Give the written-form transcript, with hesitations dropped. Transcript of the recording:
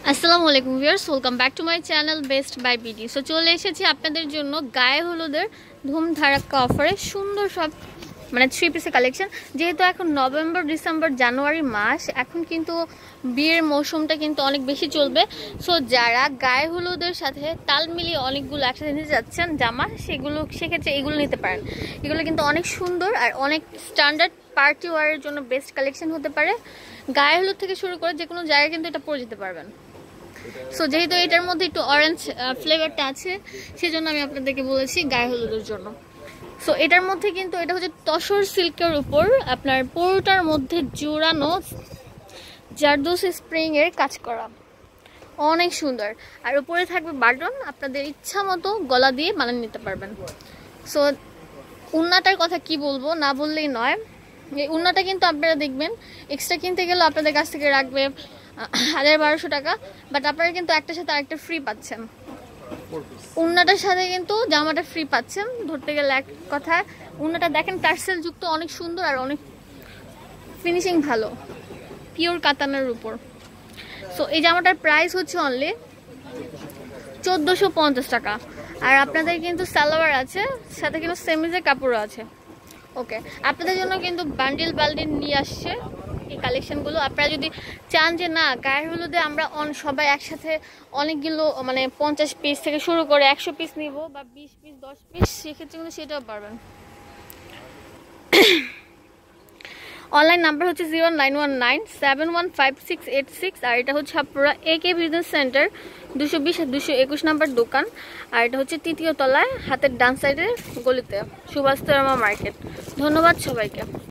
আসসালামু আলাইকুম viewers, welcome back to my channel best buy BD. So চলে এসেছি আপনাদের জন্য গায়ে হলুদের ধুমধারাক্কা অফারে সুন্দর সব থ্রি পিসের কালেকশন। যেহেতু এখন নভেম্বর, ডিসেম্বর, জানুয়ারি মাস, এখন কিন্তু বিয়ের মৌসুমটা কিন্তু অনেক বেশি চলবে। সো যারা গায়ে হলুদের সাথে তাল মিলিয়ে অনেকগুলো একসাথে নিতে যাচ্ছেন জামা, সেক্ষেত্রে এগুলো নিতে পারেন। এগুলো কিন্তু অনেক সুন্দর আর অনেক স্ট্যান্ডার্ড পার্টি ওয়ারের জন্য বেস্ট কালেকশন হতে পারে। গায়ে হলুদ থেকে শুরু করে যে কোনো জায়গায় কিন্তু এটা পরে যেতে পারবেন। সো যেহেতু এটার মধ্যে একটু অরেঞ্জ ফ্লেভারটা আছে, সেজন্য আমি আপনাদেরকে বলেছি গায়ে হলুদের জন্য। সো এটার মধ্যে কিন্তু এটা হচ্ছে তসর সিল্কের উপর আপনার পুরোটার মধ্যে জোড়ানো জারদোসি স্প্রিং এর কাজ করা, অনেক সুন্দর। আর উপরে থাকবে বাটন, আপনাদের ইচ্ছা মতো গলা দিয়ে বানিয়ে নিতে পারবেন। সো উন্নাটার কথা কি বলবো, না বললেই নয়। এই উন্নাটা কিন্তু আপনারা দেখবেন এক্সট্রা কিনতে গেলে আপনাদের কাছ থেকে রাখবে ১,০০০-১,২০০ টাকা, বাট আপনারা কিন্তু একটার সাথে আরেকটা ফ্রি পাচ্ছেন। উন্নাটার সাথে কিন্তু জামাটা ফ্রি পাচ্ছেন। ধরতে গেলে এক কথা, উন্নাটা দেখেন টার্সেল যুক্ত, অনেক সুন্দর আর অনেক ফিনিশিং ভালো, পিওর কাতানের উপর। সো এই জামাটার প্রাইস হচ্ছে অনলি ১৪৫০ টাকা। আর আপনাদের কিন্তু সালোয়ার আছে, সাথে কিন্তু সেমিজের কাপড়ও আছে। ওকে, আপনাদের জন্য কিন্তু বান্ডিল নিয়ে আসছে এই কালেকশনগুলো। আপনারা যদি চান যে না গায়ের হলুদে আমরা সবাই একসাথে অনেকগুলো 50 পিস থেকে শুরু করে 100 পিস নিব বা 20 পিস 10 পিস, সেক্ষেত্রে কিন্তু সেটাও পারবেন। অনলাইন নাম্বার হচ্ছে 0919715686, আর এটা হচ্ছে আপনারা একে বিজনেস সেন্টার 220-221 নাম্বার দোকান। আর এটা হচ্ছে 3য় তলায় হাতের ডান সাইডের গলিতে, সুভাষ মার্কেট। ধন্যবাদ সবাইকে।